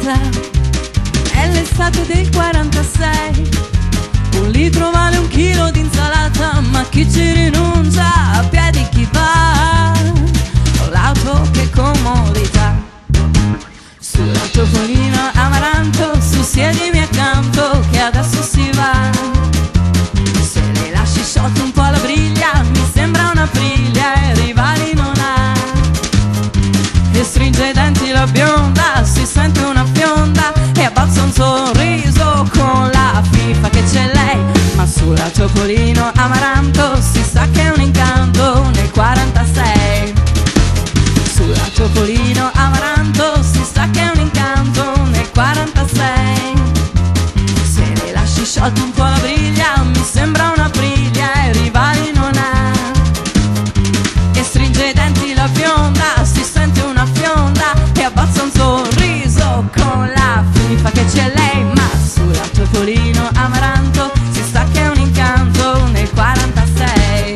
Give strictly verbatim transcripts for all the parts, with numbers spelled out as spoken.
casa, è l'estate del quarantasei. Un litro vale un chilo di insalata, ma chi ci rinuncia, a piedi chi va. Ho l'auto, che comodità. Sul topolino amaranto, su siedimi accanto, che adesso si va. Se le lasci sciolto un po' la briglia, mi sembra una briglia e rivali non ha. E stringe i denti la bionda, si sente una fionda e abbozza un sorriso con la fifa che c'è lei. Ma sulla topolino amaranto si sa che è un incanto nel quarantasei. Sulla topolino amaranto si sa che è un incanto nel quarantasei. Se le lasci sciolto un po' la briglia, mi sembra una briglia e rivali non ha. E stringe i denti la bionda, si sente una fionda e abbozza un sorriso con la fifa che c'è lei. Ma sulla topolino amaranto si sa che è un incanto nel quarantasei.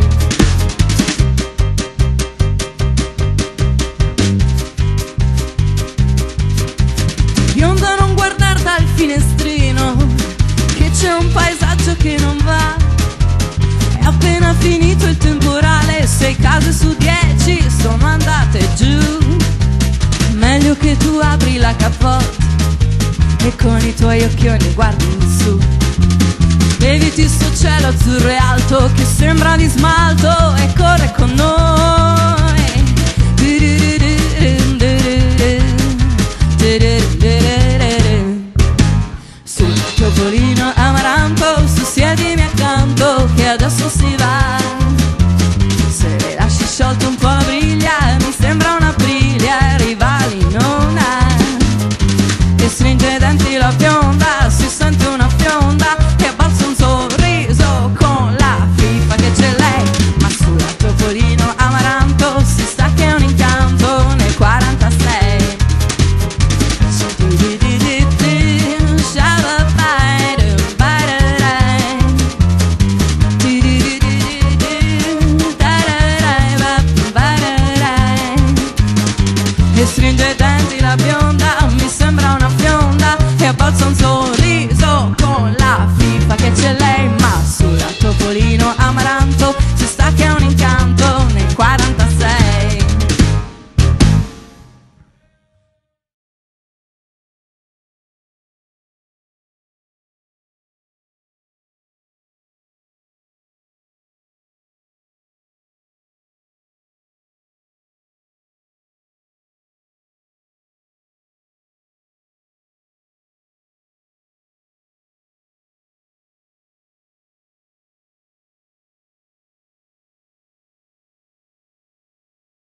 Bionda, non guardar dal finestrino, che c'è un paesaggio che non va. È appena finito il temporale, sei case su dieci sono andate giù. Meglio che tu apri la cappotta e con i tuoi occhioni guardi in su. Vedi sto cielo azzurro e alto che sembra di smalto.